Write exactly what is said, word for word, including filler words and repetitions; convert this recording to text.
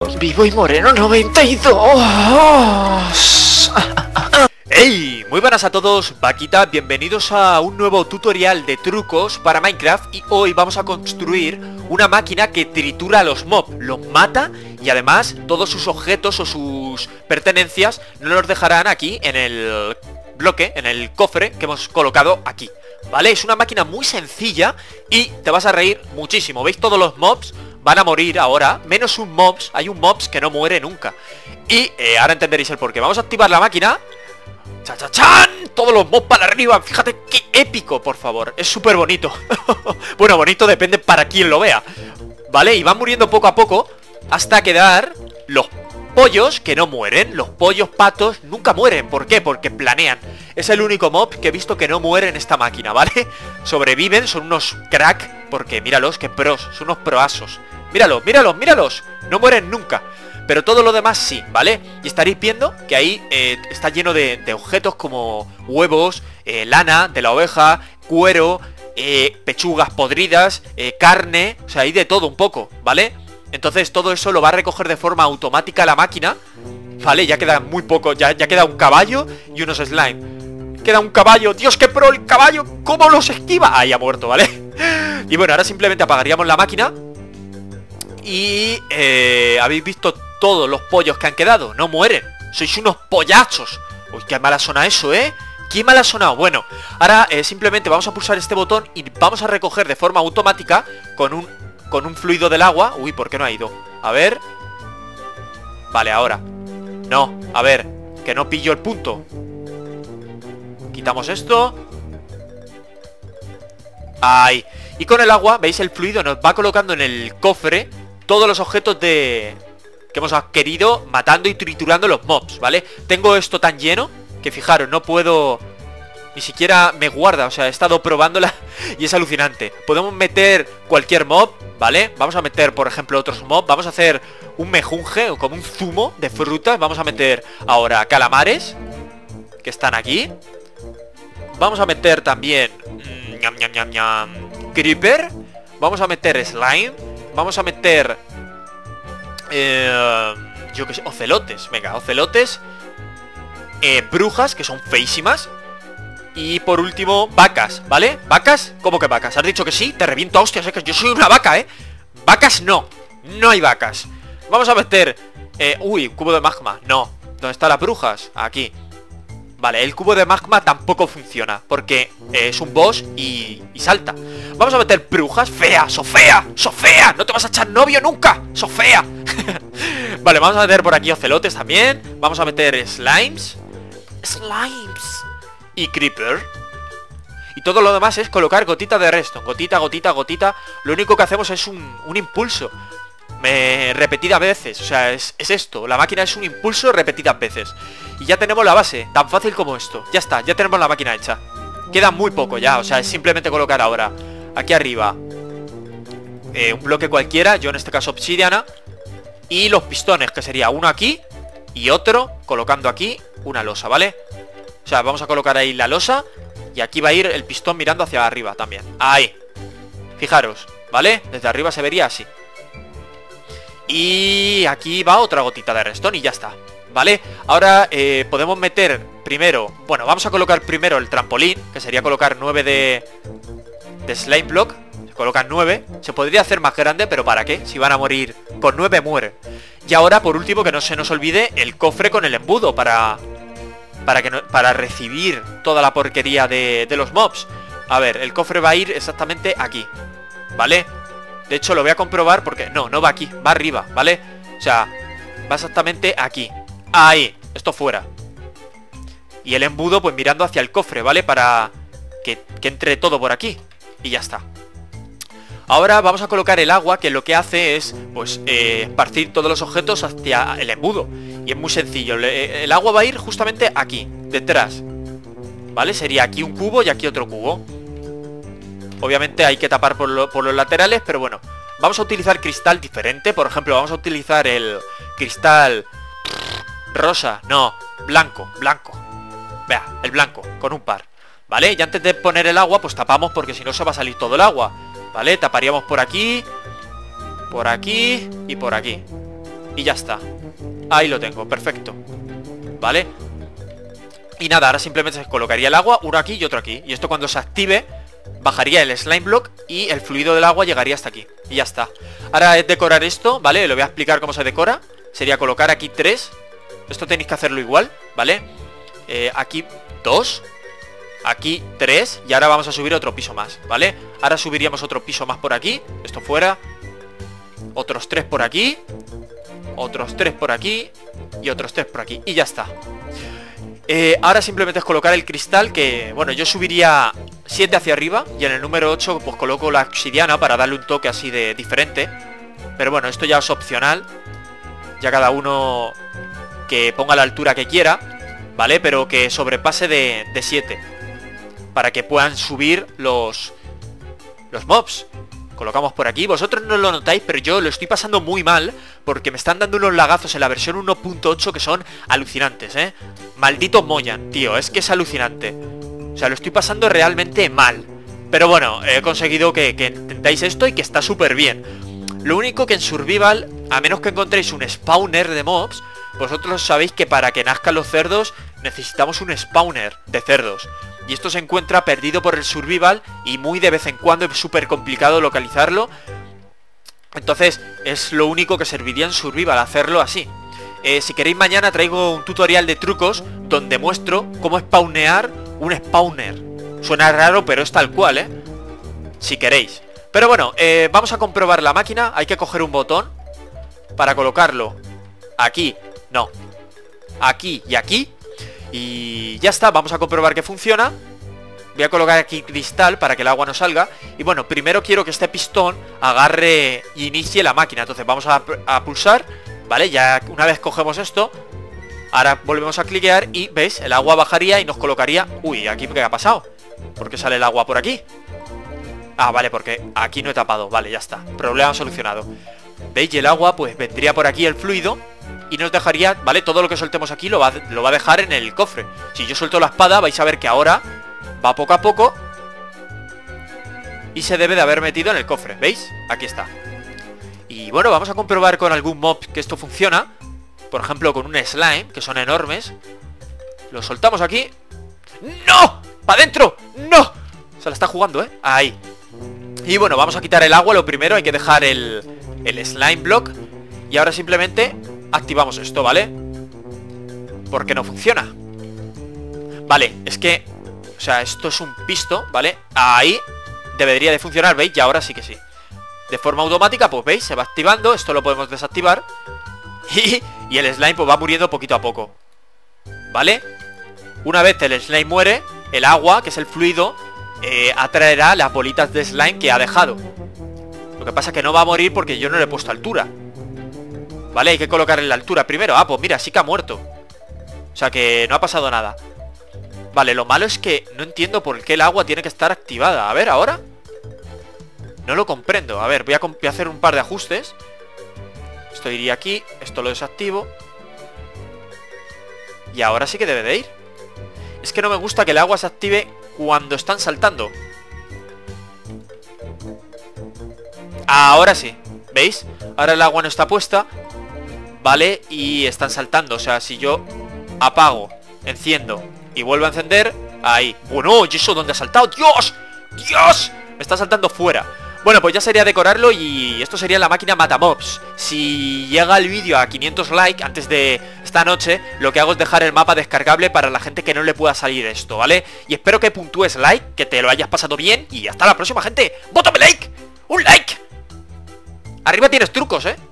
Vivo y Moreno noventa y dos. ¡Hey! Muy buenas a todos, Vaquita, bienvenidos a un nuevo tutorial de trucos para Minecraft. Y hoy vamos a construir una máquina que tritura a los mobs, los mata y además todos sus objetos o sus pertenencias no los dejarán aquí en el bloque, en el cofre que hemos colocado aquí, ¿vale? Es una máquina muy sencilla y te vas a reír muchísimo. ¿Veis? Todos los mobs van a morir ahora, menos un mobs, hay un mobs que no muere nunca. Y eh, ahora entenderéis el porqué. Vamos a activar la máquina. ¡Cha, cha, chan! Todos los mobs para arriba. Fíjate qué épico, por favor. Es súper bonito. Bueno, bonito depende para quien lo vea, ¿vale? Y van muriendo poco a poco hasta quedar los pollos que no mueren. Los pollos patos nunca mueren. ¿Por qué? Porque planean. Es el único mob que he visto que no muere en esta máquina, ¿vale? Sobreviven, son unos crack. Porque míralos, que pros, son unos proasos. Míralos, míralos, míralos. No mueren nunca. Pero todo lo demás sí, ¿vale? Y estaréis viendo que ahí eh, está lleno de, de objetos como huevos, eh, lana de la oveja, cuero, eh, pechugas podridas, eh, carne. O sea, hay de todo un poco, ¿vale? Entonces todo eso lo va a recoger de forma automática la máquina. Vale, ya queda muy poco, ya, ya queda un caballo y unos slime. Queda un caballo, Dios, qué pro el caballo. ¿Cómo los esquiva? Ahí ha muerto, ¿vale? Y bueno, ahora simplemente apagaríamos la máquina. Y eh, habéis visto todos los pollos que han quedado. No mueren, sois unos pollachos. Uy, qué mala suena eso, ¿eh? Qué mal ha sonado. Bueno, ahora eh, simplemente vamos a pulsar este botón y vamos a recoger de forma automática Con un, con un fluido del agua. Uy, ¿por qué no ha ido? A ver. Vale, ahora. No, a ver, que no pillo el punto. Quitamos esto. Ahí. Y con el agua, ¿veis? El fluido nos va colocando en el cofre todos los objetos de... que hemos adquirido matando y triturando los mobs, ¿vale? Tengo esto tan lleno que fijaros, no puedo... Ni siquiera me guarda, o sea, he estado probándola y es alucinante. Podemos meter cualquier mob, ¿vale? Vamos a meter, por ejemplo, otros mobs. Vamos a hacer un mejunje o como un zumo de frutas. Vamos a meter ahora calamares, que están aquí. Vamos a meter también... Ñam, ñam, ñam, ñam, creeper. Vamos a meter slime. Vamos a meter... Eh, yo que sé, ocelotes. Venga, ocelotes. eh, Brujas, que son feísimas. Y por último, vacas, ¿vale? ¿Vacas? ¿Cómo que vacas? ¿Has dicho que sí? Te reviento a hostias, ¿eh? Que yo soy una vaca, ¿eh? Vacas no, no hay vacas. Vamos a meter... Eh, uy, cubo de magma, no. ¿Dónde están las brujas? Aquí. Vale, el cubo de magma tampoco funciona porque eh, es un boss y, y salta. Vamos a meter brujas. Fea, Sofía, Sofía, no te vas a echar novio nunca, Sofía. Vale, vamos a meter por aquí ocelotes también. Vamos a meter slimes. Slimes y creeper. Y todo lo demás es colocar gotita de redstone. Gotita, gotita, gotita. Lo único que hacemos es un, un impulso me, repetidas veces. O sea, es, es esto. La máquina es un impulso repetidas veces. Y ya tenemos la base, tan fácil como esto. Ya está, ya tenemos la máquina hecha. Queda muy poco ya, o sea, es simplemente colocar ahora aquí arriba eh, un bloque cualquiera, yo en este caso obsidiana. Y los pistones, que sería uno aquí y otro, colocando aquí una losa, ¿vale? O sea, vamos a colocar ahí la losa. Y aquí va a ir el pistón mirando hacia arriba también. Ahí. Fijaros, ¿vale? Desde arriba se vería así. Y aquí va otra gotita de redstone y ya está, ¿vale? Ahora eh, podemos meter primero... Bueno, vamos a colocar primero el trampolín, que sería colocar nueve de... de slime block. Se colocan nueve. Se podría hacer más grande, pero ¿para qué? Si van a morir con nueve, mueren. Y ahora, por último, que no se nos olvide el cofre con el embudo para... Para, que no, para recibir toda la porquería de, de los mobs. A ver, el cofre va a ir exactamente aquí, ¿vale? De hecho, lo voy a comprobar porque... No, no va aquí, va arriba, ¿vale? O sea, va exactamente aquí. Ahí, esto fuera. Y el embudo pues mirando hacia el cofre, ¿vale? Para que, que entre todo por aquí. Y ya está. Ahora vamos a colocar el agua, que lo que hace es pues eh, esparcir todos los objetos hacia el embudo. Y es muy sencillo, el agua va a ir justamente aquí, detrás, ¿vale? Sería aquí un cubo y aquí otro cubo. Obviamente hay que tapar por, lo, por los laterales, pero bueno. Vamos a utilizar cristal diferente. Por ejemplo, vamos a utilizar el cristal rosa, no, blanco, blanco. Vea, el blanco, con un par, ¿vale? Y antes de poner el agua, pues tapamos porque si no se va a salir todo el agua, ¿vale? Taparíamos por aquí, por aquí y por aquí. Y ya está. Ahí lo tengo, perfecto. ¿Vale? Y nada, ahora simplemente se colocaría el agua, uno aquí y otro aquí. Y esto cuando se active, bajaría el slime block y el fluido del agua llegaría hasta aquí. Y ya está. Ahora es decorar esto, ¿vale? Lo voy a explicar cómo se decora. Sería colocar aquí tres. Esto tenéis que hacerlo igual, ¿vale? Eh, aquí dos. Aquí tres. Y ahora vamos a subir otro piso más, ¿vale? Ahora subiríamos otro piso más por aquí. Esto fuera. Otros tres por aquí. Otros tres por aquí. Y otros tres por aquí. Y ya está. Eh, ahora simplemente es colocar el cristal que, bueno, yo subiría siete hacia arriba. Y en el número ocho pues coloco la obsidiana para darle un toque así de diferente. Pero bueno, esto ya es opcional. Ya cada uno que ponga la altura que quiera, ¿vale? Pero que sobrepase de siete. Para que puedan subir los, los mobs. Colocamos por aquí. Vosotros no lo notáis, pero yo lo estoy pasando muy mal porque me están dando unos lagazos en la versión uno punto ocho que son alucinantes, ¿eh? Maldito Moyan, tío, es que es alucinante. O sea, lo estoy pasando realmente mal. Pero bueno, he conseguido que, que entendáis esto y que está súper bien. Lo único que en Survival, a menos que encontréis un spawner de mobs, vosotros sabéis que para que nazcan los cerdos necesitamos un spawner de cerdos. Y esto se encuentra perdido por el Survival y muy de vez en cuando es súper complicado localizarlo. Entonces es lo único que serviría en Survival, hacerlo así. eh, Si queréis mañana traigo un tutorial de trucos donde muestro cómo spawnear un spawner. Suena raro pero es tal cual, ¿eh? Si queréis. Pero bueno, eh, vamos a comprobar la máquina. Hay que coger un botón para colocarlo aquí, no, aquí y aquí. Y ya está, vamos a comprobar que funciona. Voy a colocar aquí cristal para que el agua no salga. Y bueno, primero quiero que este pistón agarre e inicie la máquina. Entonces vamos a, a pulsar, ¿vale? Ya una vez cogemos esto, ahora volvemos a cliquear y, ¿veis? El agua bajaría y nos colocaría... Uy, ¿aquí qué ha pasado? ¿Por qué sale el agua por aquí? Ah, vale, porque aquí no he tapado. Vale, ya está, problema solucionado. ¿Veis? Y el agua pues vendría por aquí el fluido y nos dejaría, ¿vale? Todo lo que soltemos aquí lo va, lo va a dejar en el cofre. Si yo suelto la espada vais a ver que ahora va poco a poco y se debe de haber metido en el cofre, ¿veis? Aquí está. Y bueno, vamos a comprobar con algún mob que esto funciona. Por ejemplo con un slime, que son enormes. Lo soltamos aquí. ¡No! ¡Para adentro! ¡No! Se la está jugando, ¿eh? Ahí. Y bueno, vamos a quitar el agua. Lo primero hay que dejar el, el slime block. Y ahora simplemente activamos esto, ¿vale? Porque no funciona. Vale, es que... O sea, esto es un pisto, ¿vale? Ahí debería de funcionar, ¿veis? Y ahora sí que sí. De forma automática, pues veis, se va activando. Esto lo podemos desactivar. Y, y el slime pues va muriendo poquito a poco, ¿vale? Una vez el slime muere, el agua, que es el fluido, eh, atraerá las bolitas de slime que ha dejado. Lo que pasa es que no va a morir porque yo no le he puesto altura. Vale, hay que colocarle la altura primero. Ah, pues mira, sí que ha muerto. O sea que no ha pasado nada. Vale, lo malo es que no entiendo por qué el agua tiene que estar activada. A ver, ¿ahora? No lo comprendo. A ver, voy a, voy a hacer un par de ajustes. Esto iría aquí, esto lo desactivo. Y ahora sí que debe de ir. Es que no me gusta que el agua se active cuando están saltando. Ahora sí, ¿veis? Ahora el agua no está puesta, ¿vale? Y están saltando, o sea, si yo apago, enciendo y vuelvo a encender, ahí. Bueno, ¿y eso dónde ha saltado? ¡Dios! ¡Dios! Me está saltando fuera. Bueno, pues ya sería decorarlo y esto sería la máquina Matamobs. Si llega el vídeo a quinientos likes antes de esta noche, lo que hago es dejar el mapa descargable para la gente que no le pueda salir esto, ¿vale? Y espero que puntúes like, que te lo hayas pasado bien y hasta la próxima, gente. ¡Bótame like! ¡Un like! Arriba tienes trucos, ¿eh?